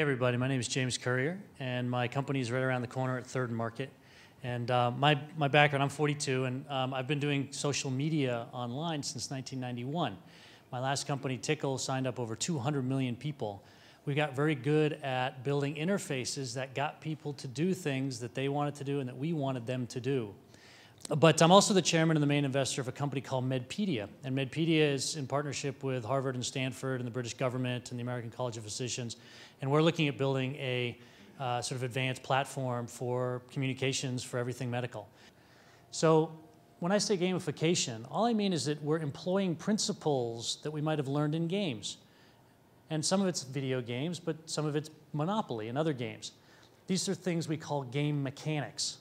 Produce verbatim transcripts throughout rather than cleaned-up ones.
Hey everybody, my name is James Currier, and my company is right around the corner at Third and Market. And uh, my, my background, I'm forty-two, and um, I've been doing social media online since nineteen ninety-one. My last company, Tickle, signed up over two hundred million people. We got very good at building interfaces that got people to do things that they wanted to do and that we wanted them to do. But I'm also the chairman and the main investor of a company called Medpedia. And Medpedia is in partnership with Harvard and Stanford and the British government and the American College of Physicians. And we're looking at building a uh, sort of advanced platform for communications for everything medical. So when I say gamification, all I mean is that we're employing principles that we might have learned in games. And some of it's video games, but some of it's Monopoly and other games. These are things we call game mechanics.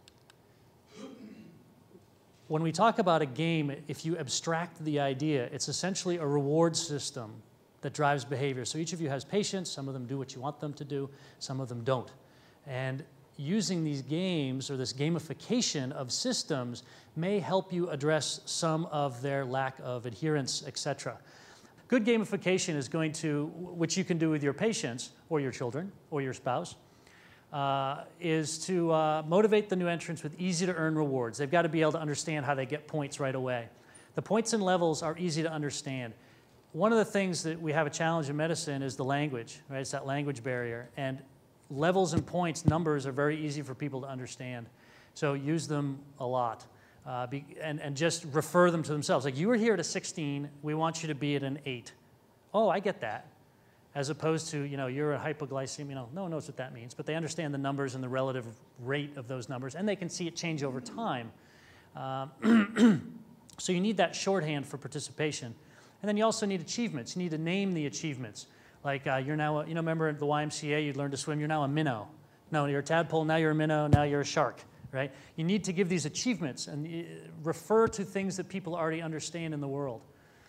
When we talk about a game, if you abstract the idea, it's essentially a reward system that drives behavior. So each of you has patients. Some of them do what you want them to do. Some of them don't. And using these games or this gamification of systems may help you address some of their lack of adherence, et cetera. Good gamification is going to, which you can do with your patients or your children or your spouse, Uh, is to uh, motivate the new entrants with easy-to-earn rewards. They've got to be able to understand how they get points right away. The points and levels are easy to understand. One of the things that we have a challenge in medicine is the language, right? It's that language barrier. And levels and points, numbers, are very easy for people to understand. So use them a lot. Uh, be, and, and just refer them to themselves. Like, you were here at a sixteen, we want you to be at an eight. Oh, I get that. As opposed to, you know, you're a hypoglycemia, you know, no one knows what that means, but they understand the numbers and the relative rate of those numbers, and they can see it change over time. Um, so you need that shorthand for participation. And then you also need achievements. You need to name the achievements. Like, uh, you're now, a, you know, remember at the Y M C A, you'd learn to swim, you're now a minnow. No, you're a tadpole, now you're a minnow, now you're a shark, right? You need to give these achievements and uh, refer to things that people already understand in the world.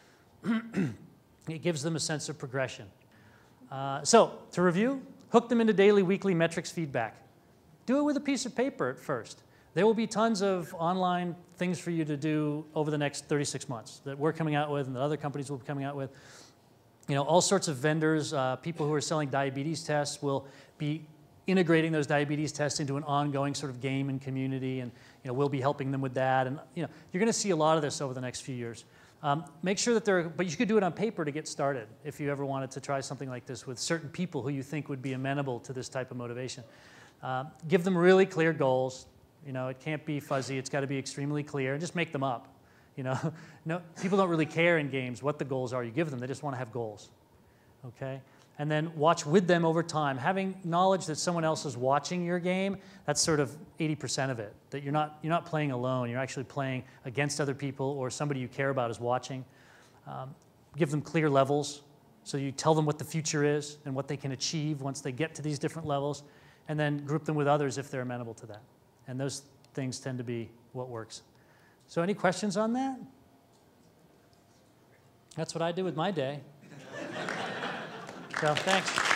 It gives them a sense of progression. Uh, so, to review, hook them into daily, weekly metrics feedback. Do it with a piece of paper at first. There will be tons of online things for you to do over the next thirty-six months that we're coming out with and that other companies will be coming out with. You know, all sorts of vendors, uh, people who are selling diabetes tests will be integrating those diabetes tests into an ongoing sort of game and community, and you know, we'll be helping them with that. And you know, you're going to see a lot of this over the next few years. Um, make sure that they're, but you could do it on paper to get started if you ever wanted to try something like this with certain people who you think would be amenable to this type of motivation. Uh, give them really clear goals. You know, it can't be fuzzy. It's got to be extremely clear. And just make them up. You know, no, people don't really care in games what the goals are you give them. They just want to have goals. Okay? And then watch with them over time. Having knowledge that someone else is watching your game, that's sort of eighty percent of it. That you're not, you're not playing alone. You're actually playing against other people, or somebody you care about is watching. Um, give them clear levels. So you tell them what the future is and what they can achieve once they get to these different levels. And then group them with others if they're amenable to that. And those things tend to be what works. So any questions on that? That's what I do with my day. So thanks.